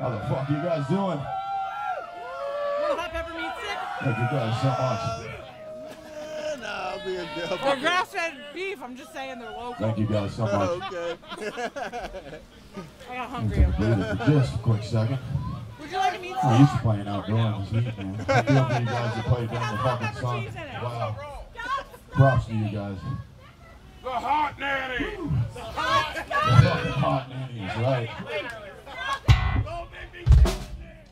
How the fuck you guys doing? Hot peppermint stick? Thank you guys so much. Nah, I'll be a devil. They're grass-fed beef. I'm just saying they're local. Thank you guys so much. Okay. I got Let me hungry. take a breather for just a quick second. Would you like a meat I'm used to playing outdoors this heat, man. I feel for you guys that play down the fucking sun. Wow. Props to you guys. The hot nanny! The fucking hot nannies, right? Don't make me kill you!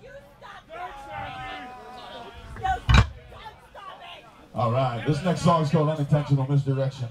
All right, this next song is called Unintentional Misdirection.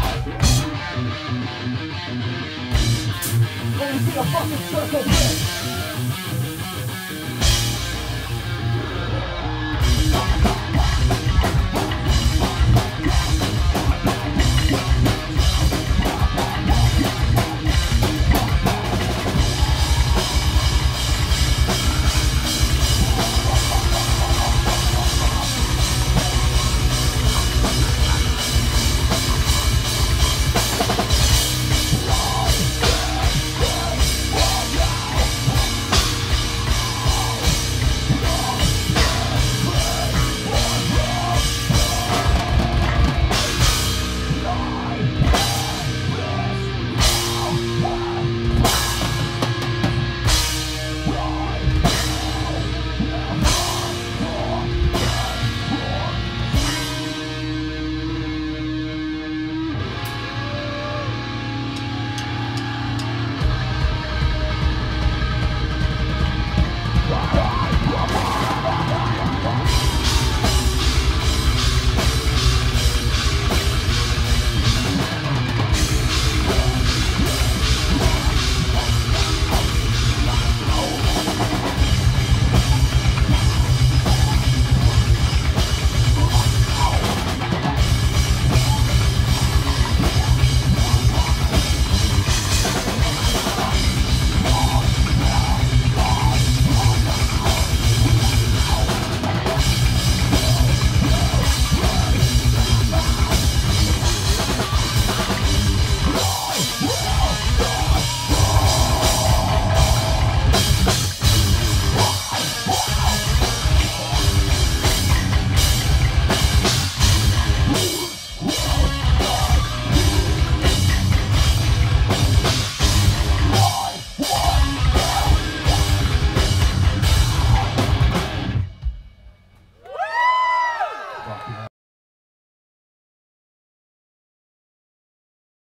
Only see a fucking circle, bitch.